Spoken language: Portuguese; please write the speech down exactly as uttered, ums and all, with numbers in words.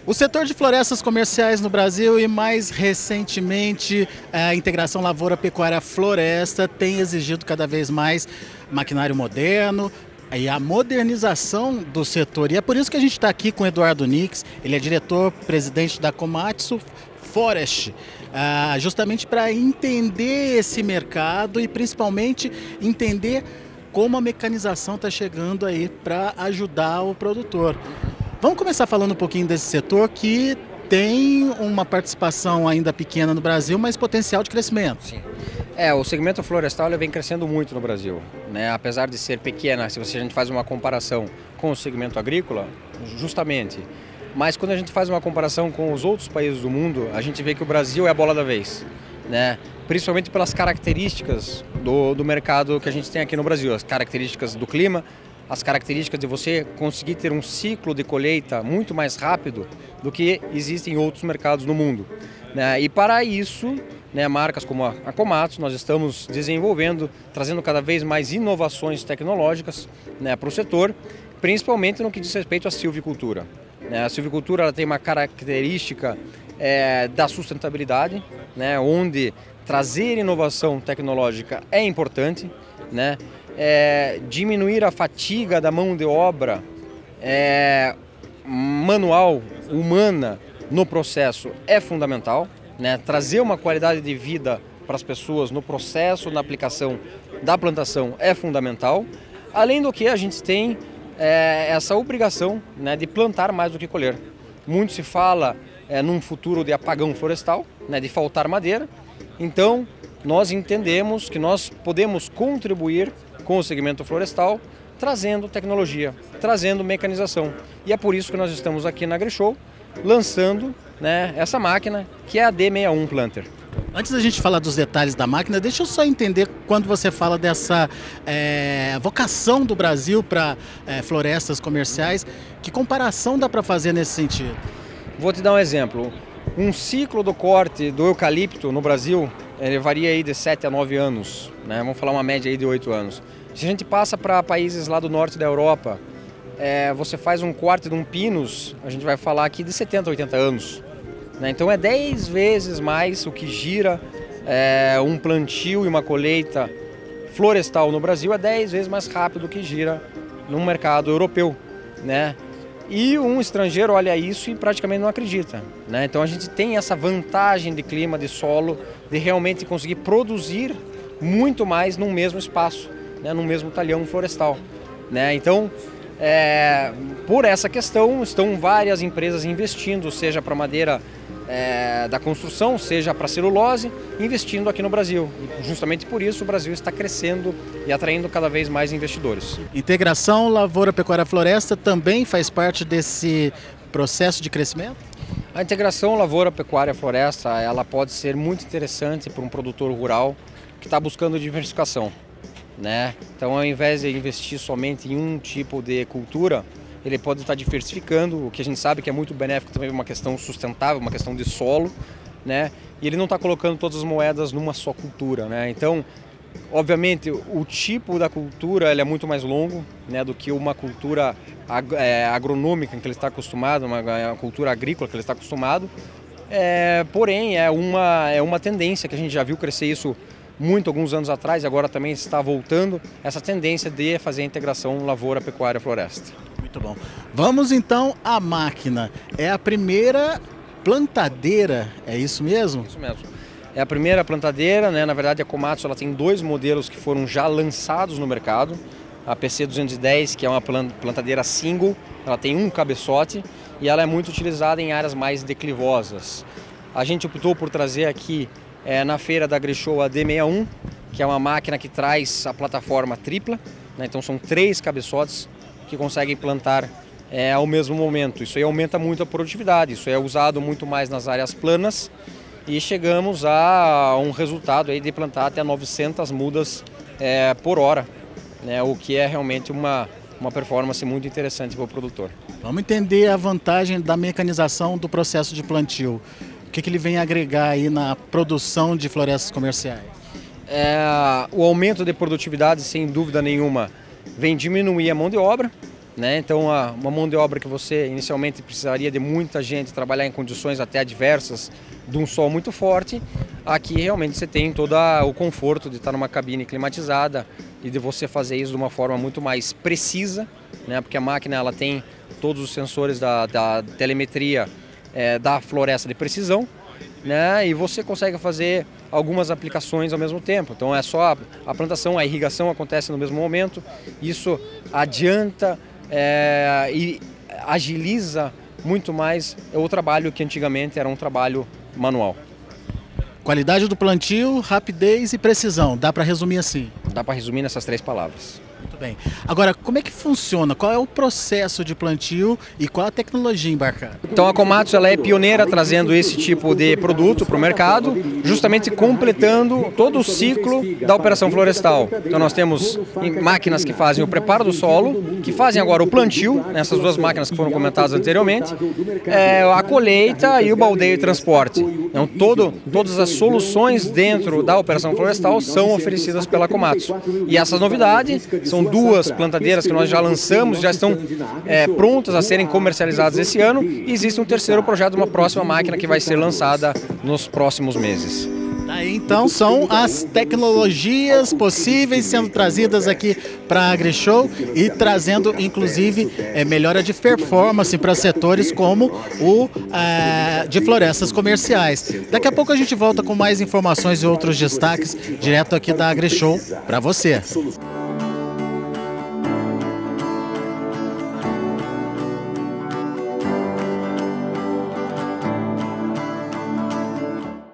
O setor de florestas comerciais no Brasil e mais recentemente a integração lavoura-pecuária-floresta tem exigido cada vez mais maquinário moderno e a modernização do setor. E é por isso que a gente está aqui com o Eduardo Nix, ele é diretor-presidente da Komatsu Forest, justamente para entender esse mercado e principalmente entender como a mecanização está chegando aí para ajudar o produtor. Vamos começar falando um pouquinho desse setor que tem uma participação ainda pequena no Brasil, mas potencial de crescimento. Sim. É, o segmento florestal ele vem crescendo muito no Brasil, né? Apesar de ser pequena, se você, a gente faz uma comparação com o segmento agrícola, justamente. Mas quando a gente faz uma comparação com os outros países do mundo, a gente vê que o Brasil é a bola da vez, né? Principalmente pelas características do, do mercado que a gente tem aqui no Brasil, as características do clima, as características de você conseguir ter um ciclo de colheita muito mais rápido do que existe em outros mercados no mundo, né? E para isso, né, marcas como a Komatsu, nós estamos desenvolvendo, trazendo cada vez mais inovações tecnológicas, né, para o setor, principalmente no que diz respeito à silvicultura. A silvicultura ela tem uma característica é, da sustentabilidade, né, onde trazer inovação tecnológica é importante, né, é, diminuir a fatiga da mão de obra é, manual, humana, no processo é fundamental, né, trazer uma qualidade de vida para as pessoas no processo, na aplicação da plantação é fundamental, além do que a gente tem É essa obrigação, né, de plantar mais do que colher. Muito se fala é, num futuro de apagão florestal, né, de faltar madeira. Então, nós entendemos que nós podemos contribuir com o segmento florestal, trazendo tecnologia, trazendo mecanização. E é por isso que nós estamos aqui na AgriShow, lançando, né, essa máquina, que é a D sessenta e um Planter. Antes da gente falar dos detalhes da máquina, deixa eu só entender quando você fala dessa é, vocação do Brasil para é, florestas comerciais, que comparação dá para fazer nesse sentido? Vou te dar um exemplo. Um ciclo do corte do eucalipto no Brasil, ele varia aí de sete a nove anos, né? Vamos falar uma média aí de oito anos. Se a gente passa para países lá do norte da Europa, é, você faz um corte de um pinus, a gente vai falar aqui de setenta a oitenta anos. Então é dez vezes mais o que gira é, um plantio e uma colheita florestal no Brasil, é dez vezes mais rápido do que gira no mercado europeu, né? E um estrangeiro olha isso e praticamente não acredita, né? Então a gente tem essa vantagem de clima, de solo, de realmente conseguir produzir muito mais num mesmo espaço, né? Num mesmo talhão florestal, né? Então, é, por essa questão, estão várias empresas investindo, seja para madeira É, da construção, seja para celulose, investindo aqui no Brasil. E justamente por isso o Brasil está crescendo e atraindo cada vez mais investidores. Integração lavoura-pecuária-floresta também faz parte desse processo de crescimento? A integração lavoura-pecuária-floresta ela pode ser muito interessante para um produtor rural que está buscando diversificação, né? Então, ao invés de investir somente em um tipo de cultura, ele pode estar diversificando, o que a gente sabe que é muito benéfico também, uma questão sustentável, uma questão de solo, né? E ele não está colocando todas as moedas numa só cultura, né? Então, obviamente, o tipo da cultura ele é muito mais longo, né, do que uma cultura ag é, agronômica em que ele está acostumado, uma, uma cultura agrícola que ele está acostumado. É, porém, é uma, é uma tendência que a gente já viu crescer isso muito alguns anos atrás, e agora também está voltando essa tendência de fazer a integração lavoura-pecuária-floresta. Muito bom. Vamos então à máquina. É a primeira plantadeira, é isso mesmo? Isso mesmo. É a primeira plantadeira, né? Na verdade a Komatsu ela tem dois modelos que foram já lançados no mercado. A P C duzentos e dez, que é uma plantadeira single, ela tem um cabeçote e ela é muito utilizada em áreas mais declivosas. A gente optou por trazer aqui é, na feira da AgriShow a D sessenta e um, que é uma máquina que traz a plataforma tripla, né? Então são três cabeçotes que conseguem plantar é, ao mesmo momento. Isso aí aumenta muito a produtividade, isso é usado muito mais nas áreas planas e chegamos a um resultado aí de plantar até novecentas mudas é, por hora, né, o que é realmente uma, uma performance muito interessante para o produtor. Vamos entender a vantagem da mecanização do processo de plantio. O que, que ele vem agregar aí na produção de florestas comerciais? É, o aumento de produtividade, sem dúvida nenhuma, vem diminuir a mão de obra, né? Então, a, uma mão de obra que você inicialmente precisaria de muita gente trabalhar em condições até adversas, de um sol muito forte, aqui realmente você tem todo o conforto de estar numa cabine climatizada e de você fazer isso de uma forma muito mais precisa, né? Porque a máquina ela tem todos os sensores da, da telemetria é, da floresta de precisão, né? E você consegue fazer algumas aplicações ao mesmo tempo. Então é só a, a plantação, a irrigação acontece no mesmo momento, isso adianta é, e agiliza muito mais o trabalho que antigamente era um trabalho manual. Qualidade do plantio, rapidez e precisão, dá para resumir assim? Dá para resumir nessas três palavras. Muito bem. Agora, como é que funciona? Qual é o processo de plantio e qual a tecnologia embarcada? Então a Komatsu ela é pioneira trazendo esse tipo de produto para o mercado, justamente completando todo o ciclo da operação florestal. Então nós temos máquinas que fazem o preparo do solo, que fazem agora o plantio, nessas duas máquinas que foram comentadas anteriormente, é, a colheita e o baldeio e transporte. Então todo, todas as soluções dentro da operação florestal são oferecidas pela Komatsu. E essas novidades são duas plantadeiras que nós já lançamos, já estão é, prontas a serem comercializadas esse ano, e existe um terceiro projeto, uma próxima máquina que vai ser lançada nos próximos meses. Daí, então são as tecnologias possíveis sendo trazidas aqui para a AgriShow e trazendo inclusive é, melhora de performance para setores como o é, de florestas comerciais. Daqui a pouco a gente volta com mais informações e outros destaques direto aqui da AgriShow para você.